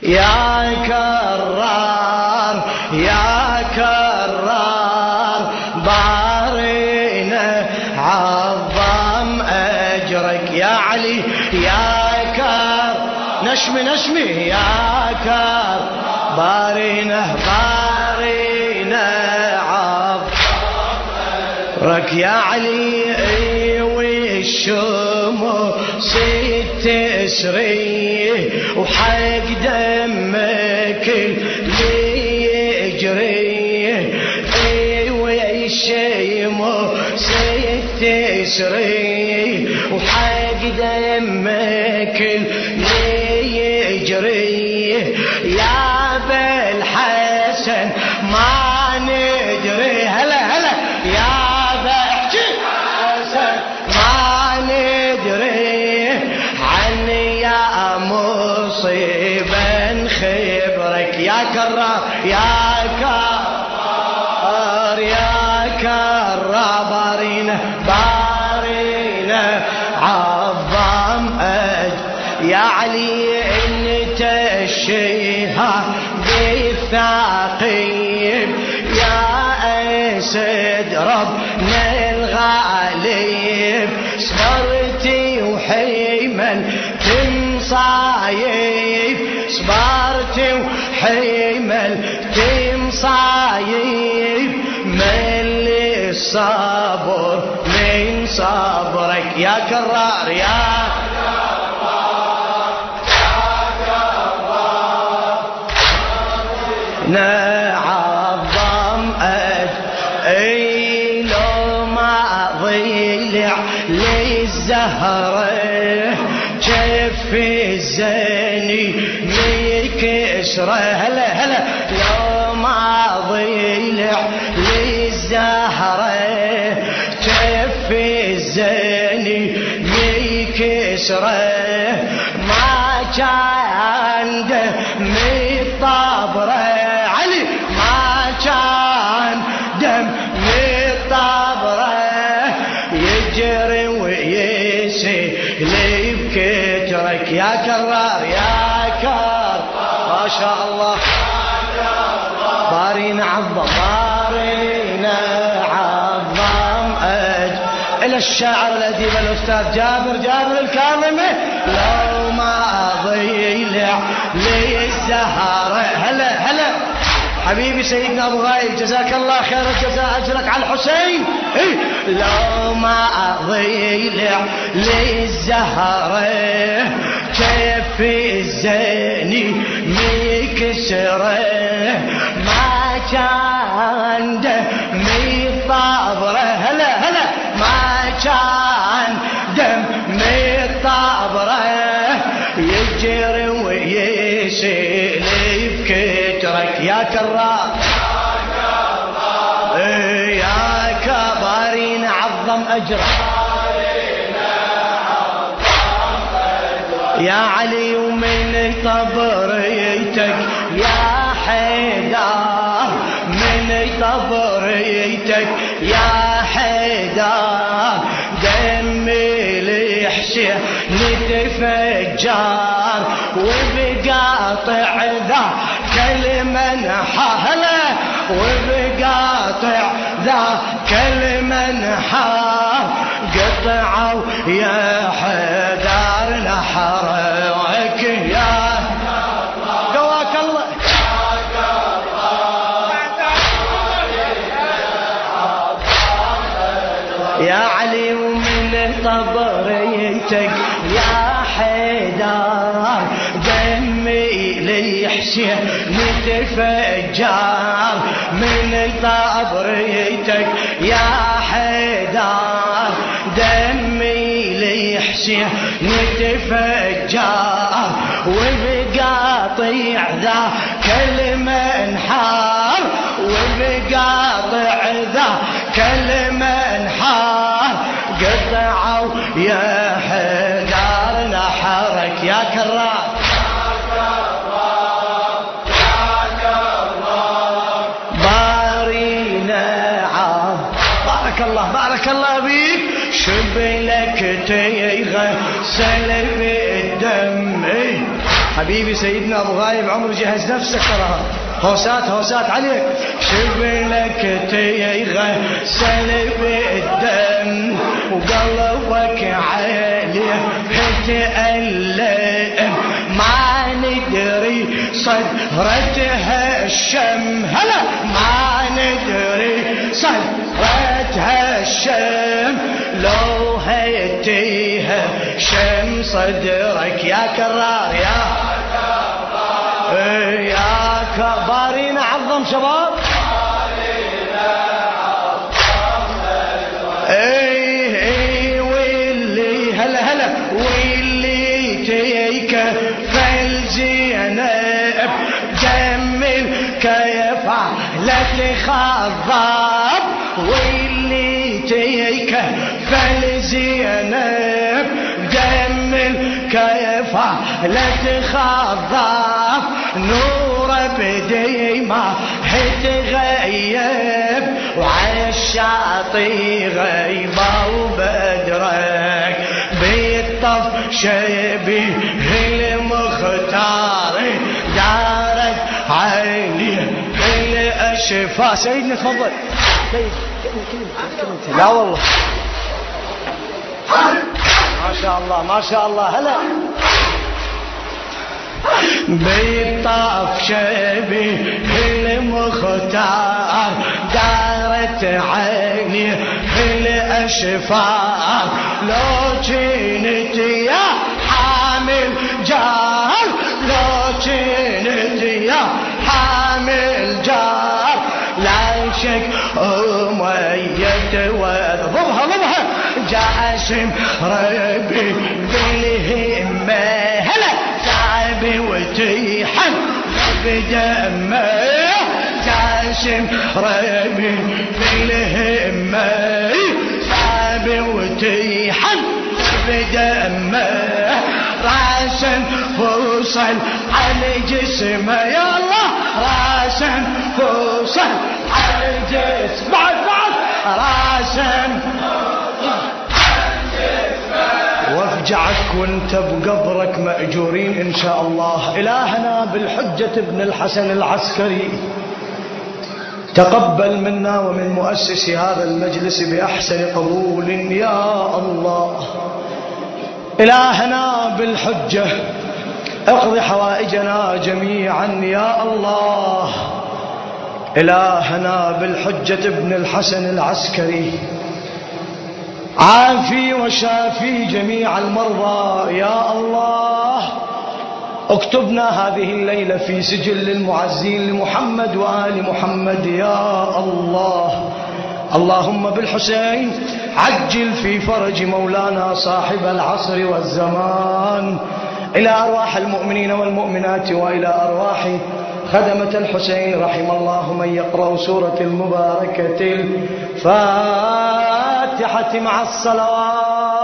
يا كرار يا كرار بارينا عظم أجرك يا علي يا كر نشمي يا كر بارينا عظم أجرك يا علي والشمس تسري وحق دمك اللي يجري والشمس تسري وحق دمك اللي يجري يا بالحسن ما ندري هلا يا بالحسن ما ندري عني يا مصيبا خبرك يا كرار يا كرار يا كرار بارينا عظم يا علي انت الشهاب بالثقيب يا اسد ربنا الغالب صبرتي وحيملتي مصايب صبرتي وحيملتي مصايب من الصبر من صبرك يا كرار يا نعظم اي لو ما ضيلع للزهره جف الزني ميكسره هلا لو ما ضيلع للزهره جف الزني ميكسره ما كان دم طبره علي ما كان دم طبره يجري ويسيل بكترك يا كرار يا كر ما شاء الله بارينا عظم إلى الشاعر الأديب الأستاذ جابر الكاظمي لو ما ضيلع للزهرة هلا حبيبي سيدنا أبو غايب جزاك الله خير الجزاء أجرك على الحسين لو ما ضيلع للزهرة كيف الزيني ميكسره ما كان دمي طابره هلا ما كان دمي طابره يجري ويسيل بكترك يا كرار يا كبارين عظم أجرك يا علي ومن طبريتك يا حيدر من طبريتك يا حيدر دمي الحسين نتفجر وبقاطع ذا كالمنحى هلا وبقاطع ذا كالمنحى قطعوا يا حيدر نحرك يا قواك الله يا علي ومن طبريتك يا حيدر دمي ليحسين نتفجر من طبريتك يا حيدر دمي ليحسين نتفجر وبقاطع ذاك المنحار وبقاطع ذاك المنحار قطعوا يا حيدر نحرك يا كرار بارينا بارك الله بيك شبلك تيغسل بالدم حبيبي سيدنا أبو غايب عمر جهز نفسك ترى هوسات هوسات عليك. شبلك تيغسل بالدم وقلبك عليه تألم ما ندري صدرتها الشم هلا ما ندري صدرتها الشم لو هيتيها شم صدرك يا كرار يا كبارين عظم شباب واللي هلا واللي تيك فالزينب جمل كيف لا تخضب واللي تيك فالزينب جمل كيف لا تخضب نور بدي ما هتغيب وعالشاطي غيبة وبدرك بيطف شبيه المختار دارت عيني الأشفاء. سيدنا تفضل. لا والله ما شاء الله ما شاء الله. هلا بيطاف شبيه المختار دارت عيني الأشفار لو كنت يا حامل جار لو كنت يا حامل جار لا شك أمية وضبها جاسم ربي بالهمة هلا تعبي وتيحن بدمه جاسم ربي بالهمة تعبي وتيحن بدمه راسا فوصل على جسمه يا الله راسا فوصل على جسمه بعد راسا وافجعك وانت بقبرك مأجورين ان شاء الله. الهنا بالحجة ابن الحسن العسكري تقبل منا ومن مؤسس هذا المجلس بأحسن قبول يا الله. إلهنا بالحجة اقضي حوائجنا جميعا يا الله. إلهنا بالحجة ابن الحسن العسكري عافي وشافي جميع المرضى يا الله. اكتبنا هذه الليلة في سجل المعزين لمحمد وآل محمد يا الله. اللهم بالحسين عجل في فرج مولانا صاحب العصر والزمان. إلى أرواح المؤمنين والمؤمنات وإلى أرواح خدمة الحسين رحم الله من يقرأ سورة المباركة الفاتحة مع الصلوات.